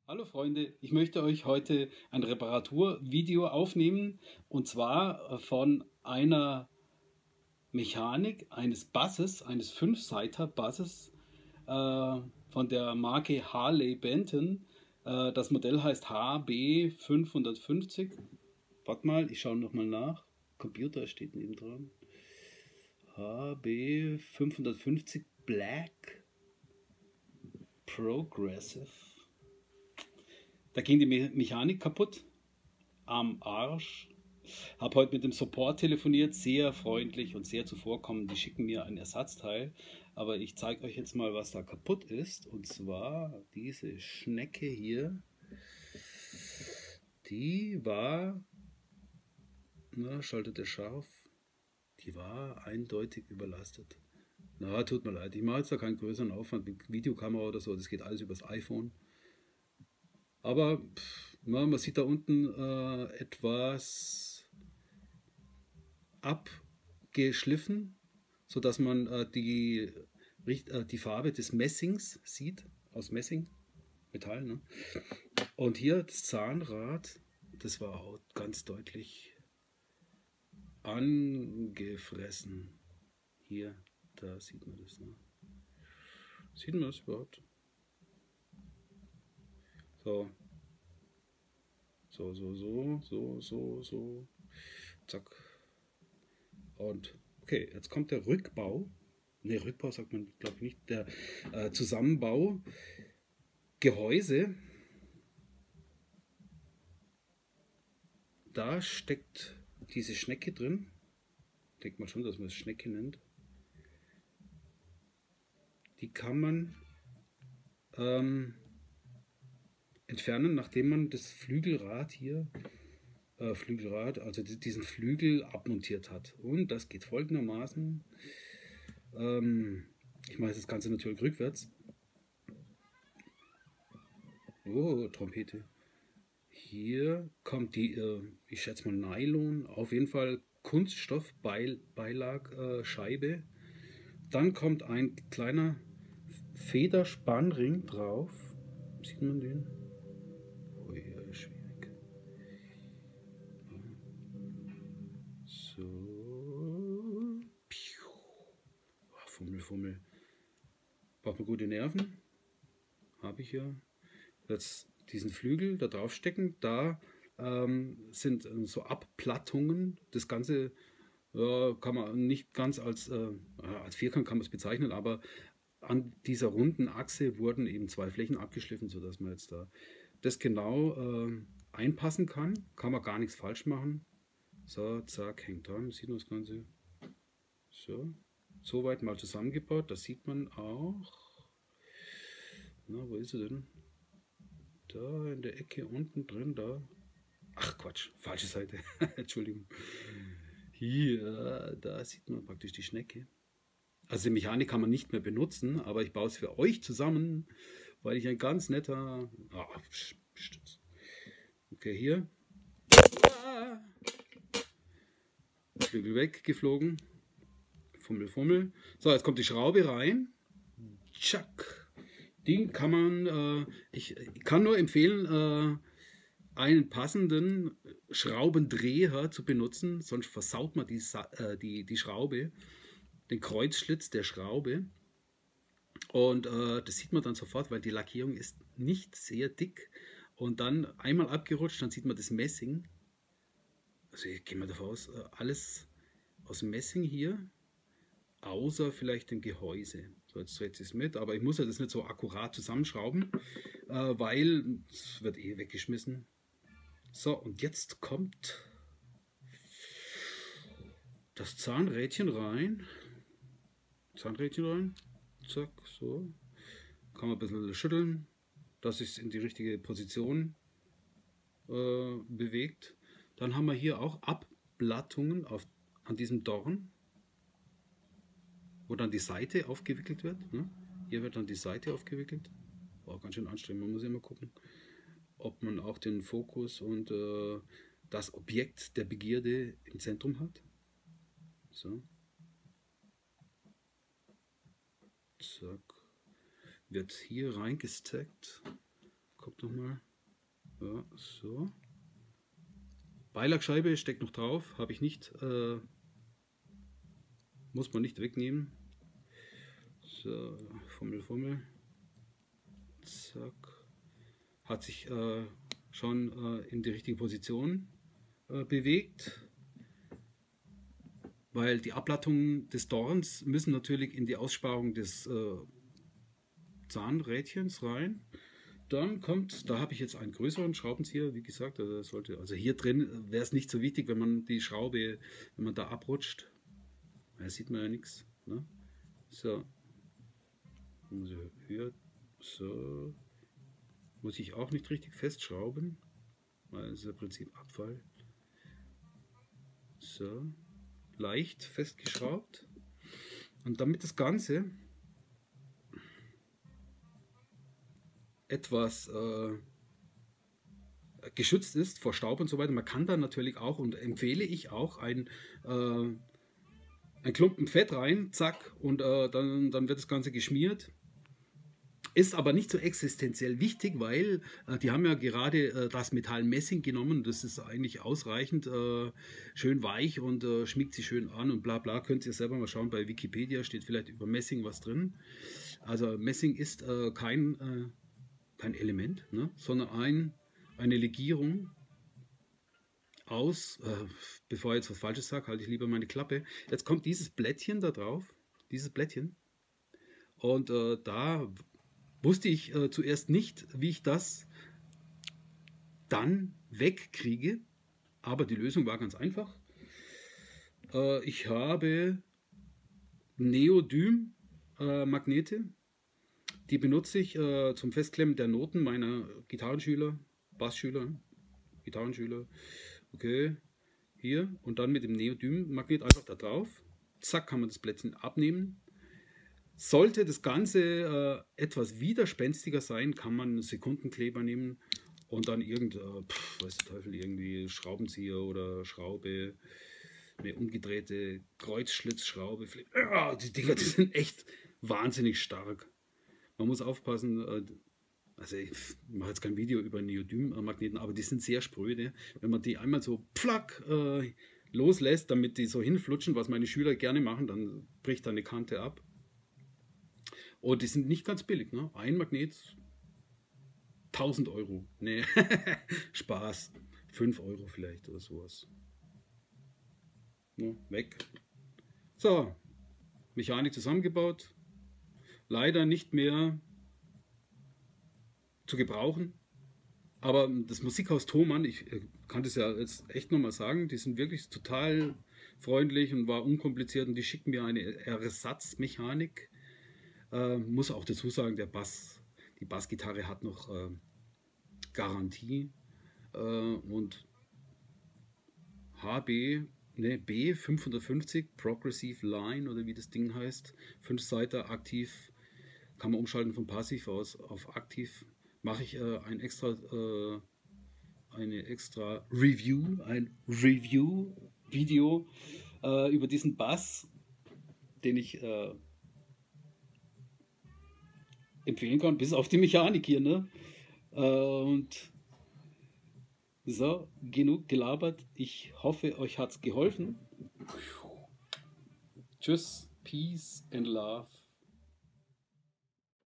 Hallo Freunde, ich möchte euch heute ein Reparaturvideo aufnehmen und zwar von einer Mechanik eines Basses, eines Fünfseiter-Basses von der Marke Harley Benton. Das Modell heißt HB 550. Warte mal, ich schaue nochmal nach. Computer steht neben dran. HB 550 Black Progressive. Da ging die Mechanik kaputt. Am Arsch. Habe heute mit dem Support telefoniert, sehr freundlich und sehr zuvorkommend. Die schicken mir ein Ersatzteil. Aber ich zeige euch jetzt mal, was da kaputt ist. Und zwar diese Schnecke hier. Die war, na, schaltet ihr scharf, die war eindeutig überlastet. Na, tut mir leid, ich mache jetzt da keinen größeren Aufwand mit Videokamera oder so. Das geht alles übers iPhone. Aber na, man sieht da unten etwas abgeschliffen, sodass man die Farbe des Messings sieht, aus Messing, Metall. Ne? Und hier das Zahnrad, das war auch ganz deutlich angefressen. Hier, da sieht man das. Ne? Sieht man das überhaupt? So. So. Zack. Und okay, jetzt kommt der Rückbau. Ne, Rückbau sagt man, glaube ich, nicht. Der Zusammenbau. Gehäuse. Da steckt diese Schnecke drin. Denkt man schon, dass man es Schnecke nennt. Die kann man entfernen, nachdem man das Flügelrad hier, also diesen Flügel abmontiert hat. Und das geht folgendermaßen. Ich mache das Ganze natürlich rückwärts. Oh, Trompete. Hier kommt die, ich schätze mal Nylon, auf jeden Fall Kunststoffbeilagscheibe. Dann kommt ein kleiner Federspannring drauf. Sieht man den? Oh ja, schwierig. So. Fummel. Braucht man gute Nerven. Habe ich ja. Jetzt diesen Flügel da drauf stecken. Da sind so Abplattungen. Das Ganze kann man nicht ganz als Vierkant kann man es bezeichnen, aber an dieser runden Achse wurden eben zwei Flächen abgeschliffen, sodass man jetzt da das genau einpassen kann. Kann man gar nichts falsch machen. So, zack, hängt dran. Sieht man das Ganze. So, soweit mal zusammengebaut. Das sieht man auch. Na, wo ist sie denn? Da in der Ecke unten drin, da. Ach Quatsch, falsche Seite. Entschuldigung. Hier, da sieht man praktisch die Schnecke. Also die Mechanik kann man nicht mehr benutzen, aber ich baue es für euch zusammen, weil ich ein ganz netter... Okay, hier. Flügel weggeflogen. Fummel. So, jetzt kommt die Schraube rein. Tschack. Den kann man... ich kann nur empfehlen... einen passenden Schraubendreher zu benutzen, sonst versaut man die Schraube, den Kreuzschlitz der Schraube. Und das sieht man dann sofort, weil die Lackierung ist nicht sehr dick. Und dann einmal abgerutscht, dann sieht man das Messing. Also ich gehe mal davon aus, alles aus Messing hier, außer vielleicht dem Gehäuse. So, jetzt dreht es mit, aber ich muss ja das nicht so akkurat zusammenschrauben, weil es wird eh weggeschmissen. So, und jetzt kommt das Zahnrädchen rein. Zack, so. Kann man ein bisschen schütteln, dass es in die richtige Position bewegt. Dann haben wir hier auch Abplattungen an diesem Dorn, wo dann die Seite aufgewickelt wird. Ne? Hier wird dann die Seite aufgewickelt. War ganz schön anstrengend, man muss immer gucken, ob man auch den Fokus und das Objekt der Begierde im Zentrum hat. So. Zack. Wird hier reingesteckt. guck nochmal. Ja, so. Beilagscheibe steckt noch drauf, habe ich nicht, muss man nicht wegnehmen. So, Fummel. Zack. Hat sich schon in die richtige Position bewegt, weil die Ablattungen des Dorns müssen natürlich in die Aussparung des Zahnrädchens rein. Dann kommt, da habe ich jetzt einen größeren Schraubenzieher, wie gesagt, also hier drin wäre es nicht so wichtig, wenn man die Schraube, wenn man da abrutscht, da sieht man ja nichts. Ne? So, also hier, so, muss ich auch nicht richtig festschrauben, weil es ist im Prinzip Abfall. So, leicht festgeschraubt. Und damit das Ganze etwas geschützt ist vor Staub und so weiter, man kann da natürlich auch, und empfehle ich auch, ein Klumpen Fett rein, zack, und dann wird das Ganze geschmiert. Ist aber nicht so existenziell wichtig, weil die haben ja gerade das Metall Messing genommen. Das ist eigentlich ausreichend schön weich und schmiegt sich schön an und bla bla. Könnt ihr selber mal schauen, bei Wikipedia steht vielleicht über Messing was drin. Also Messing ist kein Element, ne, sondern eine Legierung aus, bevor ich jetzt was Falsches sage, halte ich lieber meine Klappe. Jetzt kommt dieses Blättchen da drauf, dieses Blättchen. Und da wusste ich zuerst nicht, wie ich das dann wegkriege, aber die Lösung war ganz einfach. Ich habe Neodym-Magnete, die benutze ich zum Festklemmen der Noten meiner Gitarrenschüler, Bassschüler, Gitarrenschüler. Okay, hier und dann mit dem Neodym-Magnet einfach da drauf. Zack, kann man das Blättchen abnehmen. Sollte das Ganze etwas widerspenstiger sein, kann man einen Sekundenkleber nehmen und dann weiß der Teufel, irgendwie Schraubenzieher oder Schraube, eine umgedrehte Kreuzschlitzschraube. Die Dinger, die sind echt wahnsinnig stark. Man muss aufpassen, also ich mache jetzt kein Video über Neodym-Magneten, aber die sind sehr spröde. Wenn man die einmal so plack loslässt, damit die so hinflutschen, was meine Schüler gerne machen, dann bricht da eine Kante ab. Und die sind nicht ganz billig, ne? Ein Magnet, 1000 Euro. Nee, Spaß. 5 Euro vielleicht oder sowas. No, weg. So, Mechanik zusammengebaut. Leider nicht mehr zu gebrauchen. Aber das Musikhaus Thomann, ich kann das ja jetzt echt nochmal sagen, die sind wirklich total freundlich und war unkompliziert und die schicken mir eine Ersatzmechanik. Muss auch dazu sagen, die Bassgitarre hat noch Garantie und B550 Progressive Line oder wie das Ding heißt, 5-Seiter aktiv, kann man umschalten von passiv auf aktiv. Mache ich ein extra Review-Video über diesen Bass, den ich empfehlen kann, bis auf die Mechanik hier, ne? Und so, genug gelabert. Ich hoffe, euch hat es geholfen. Tschüss, Peace and Love.